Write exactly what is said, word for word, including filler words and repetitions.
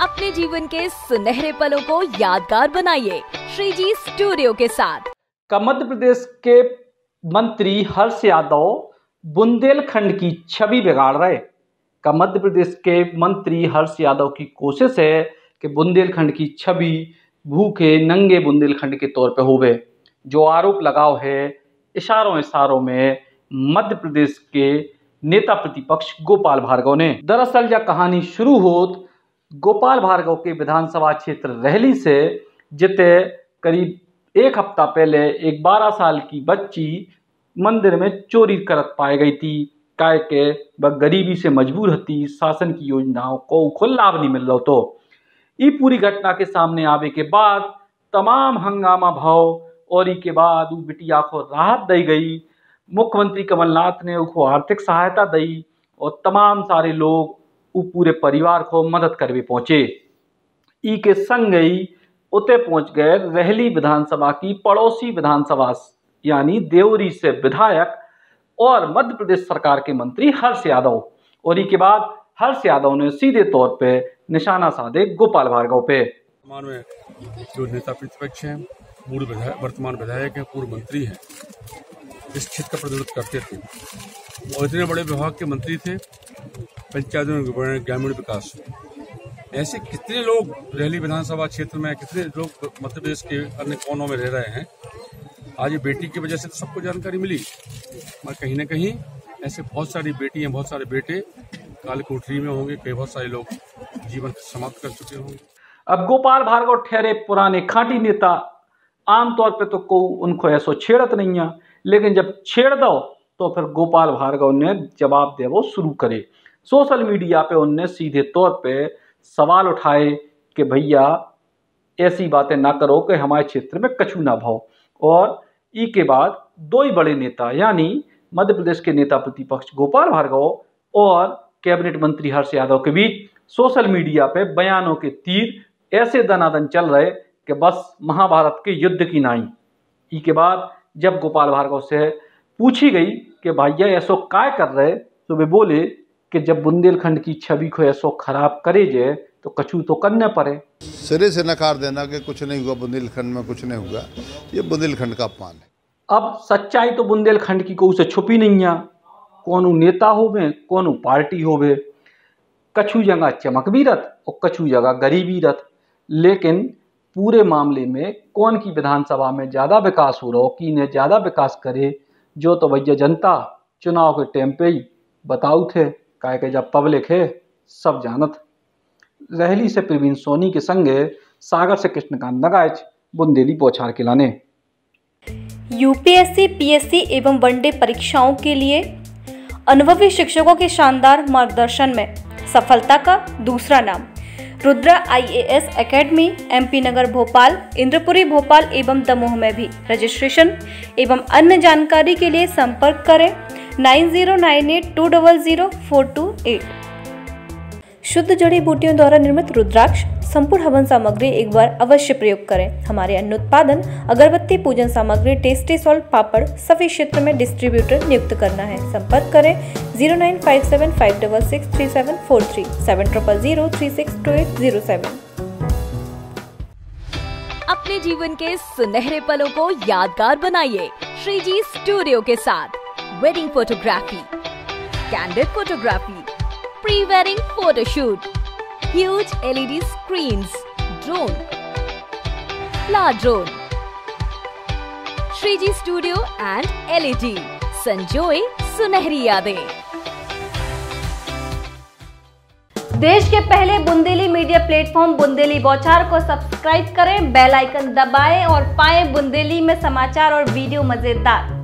अपने जीवन के सुनहरे पलों को यादगार बनाइए श्रीजी स्टूडियो के साथ। का मध्य प्रदेश के मंत्री हर्ष यादव बुंदेलखंड की छवि बिगाड़ रहे। का मध्य प्रदेश के मंत्री हर्ष यादव की कोशिश है कि बुंदेलखंड की छवि भूखे नंगे बुंदेलखंड के तौर पे होवे। जो आरोप लगाव है इशारों इशारों में मध्य प्रदेश के नेता प्रतिपक्ष गोपाल भार्गव ने। दरअसल यह कहानी शुरू होत गोपाल भार्गव के विधानसभा क्षेत्र रहली से, जिते करीब एक हफ्ता पहले एक बारह साल की बच्ची मंदिर में चोरी करत पाई गई थी। काय के वह गरीबी से मजबूर थी, शासन की योजनाओं को को लाभ नहीं मिल रहा। तो ये पूरी घटना के सामने आवे के बाद तमाम हंगामा भाव और ई के बाद वो बिटिया को राहत दी गई। मुख्यमंत्री कमलनाथ ने उसको आर्थिक सहायता दी और तमाम सारे लोग वो पूरे परिवार को मदद करवे पहुंचे। ई के संग ही उते पहुंच गए रहली विधानसभा की पड़ोसी विधानसभा यानी देवरी से विधायक और मध्य प्रदेश सरकार के मंत्री हर्ष यादव। और ई के बाद हर्ष यादव ने सीधे तौर पे निशाना साधे गोपाल भार्गव पे। वर्तमान में जो नेता प्रतिपक्ष हैं, पूर्व विधायक, वर्तमान विधायक हैं, पूर्व मंत्री हैं, इस क्षेत्र का प्रतिनिधित्व करते थे और इतने बड़े विभाग के मंत्री थे, पंचायत ग्रामीण विकास। ऐसे कितने लोग रहली विधानसभा क्षेत्र में, कितने लोग मध्य प्रदेश के अन्य कोनों में रह रहे हैं। आज ये बेटी की वजह से तो सबको जानकारी मिली, मगर कहीं ना कहीं ऐसे बहुत सारी बेटियां, बहुत सारे बेटे काले कोठरी में होंगे, कई बहुत सारे लोग जीवन समाप्त कर चुके होंगे। अब गोपाल भार्गव ठहरे पुराने खाटी नेता, आमतौर पे तो को उनको ऐसो छेड़त नहीं है, लेकिन जब छेड़ दो तो फिर गोपाल भार्गव ने जवाब दे वो शुरू करे। सोशल मीडिया पे उनने सीधे तौर पे सवाल उठाए कि भैया ऐसी बातें ना करो कि हमारे क्षेत्र में कछू ना भाव। और ई के बाद दो ही बड़े नेता यानी मध्य प्रदेश के नेता प्रतिपक्ष गोपाल भार्गव और कैबिनेट मंत्री हर्ष यादव के बीच सोशल मीडिया पे बयानों के तीर ऐसे दनादन चल रहे कि बस महाभारत के युद्ध की नाई। ई के बाद जब गोपाल भार्गव से पूछी गई कि भैया ऐसो काय कर रहे, तो वे बोले कि जब बुंदेलखंड की छवि को ऐसो खराब करे जाए तो कछू तो करने पड़े। सिरे से नकार देना कि कुछ नहीं हुआ, बुंदेलखंड में कुछ नहीं हुआ, ये बुंदेलखंड का अपमान है। अब सच्चाई तो बुंदेलखंड की कोई से छुपी नहीं है। कौन नेता होवे, कौन पार्टी होवे, कछू जगह चमक भी रत और कछू जगह गरीबी रत। लेकिन पूरे मामले में कौन की विधानसभा में ज़्यादा विकास हो रहा हो, कि ने ज़्यादा विकास करे, जो तो भैया जनता चुनाव के टाइम पे ही बताऊ थे। काहे के जब पब्लिक है सब जानत। रहली से प्रवीण सोनी के संगे सागर से कृष्णकांत नगाइच, बुंदेली पौछार के लाने। यूपीएससी, पीएससी एवं वनडे परीक्षाओं के लिए अनुभवी शिक्षकों के शानदार मार्गदर्शन में सफलता का दूसरा नाम रुद्रा आईएएस एकेडमी, एमपी नगर भोपाल, इंद्रपुरी भोपाल एवं दमोह में भी। रजिस्ट्रेशन एवं अन्य जानकारी के लिए संपर्क करें nine zero nine eight two double zero four two eight. शुद्ध जड़ी बूटियों द्वारा निर्मित रुद्राक्ष संपूर्ण हवन सामग्री एक बार अवश्य प्रयोग करें। हमारे अन्य उत्पादन अगरबत्ती, पूजन सामग्री, टेस्टी सॉल्ट, पापड़ सभी क्षेत्र में डिस्ट्रीब्यूटर नियुक्त करना है। संपर्क करें zero nine five seven five double six three seven four three seven triple zero three six two eight zero seven. अपने जीवन के सुनहरे पलों को यादगार बनाइए श्रीजी स्टूडियो के साथ। Wedding photography, candid photography, pre wedding photoshoot, huge LED screens, drone, flower drone, Shreeji studio and LED, संजोए सुनहरी यादें। देश के पहले बुंदेली मीडिया प्लेटफॉर्म बुंदेली बौछार को सब्सक्राइब करें, बेल आइकन दबाएं और पाएं बुंदेली में समाचार और वीडियो मजेदार।